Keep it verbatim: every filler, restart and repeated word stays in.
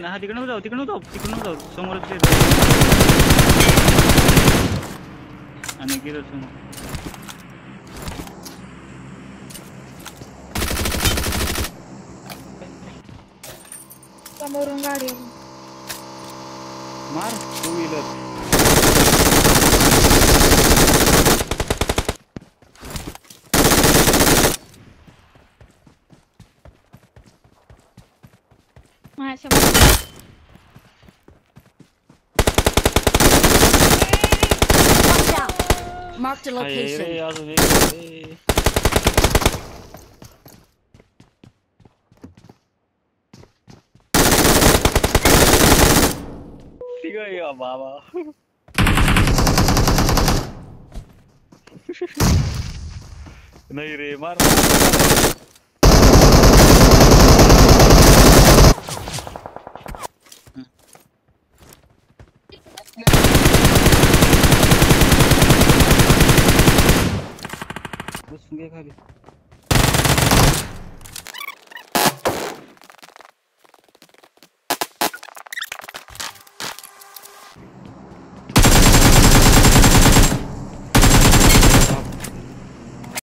हा तिकडनं जाऊ तिकडनं जाऊ तिकडनं जाऊ समोरच आणि गेलो समोर समोरून गाडी आली मार टू व्हीलर माझ्या समोर Marked a location. रे अजून एक ठीक आहे या बाबा नाही रे मार बसून घे खाली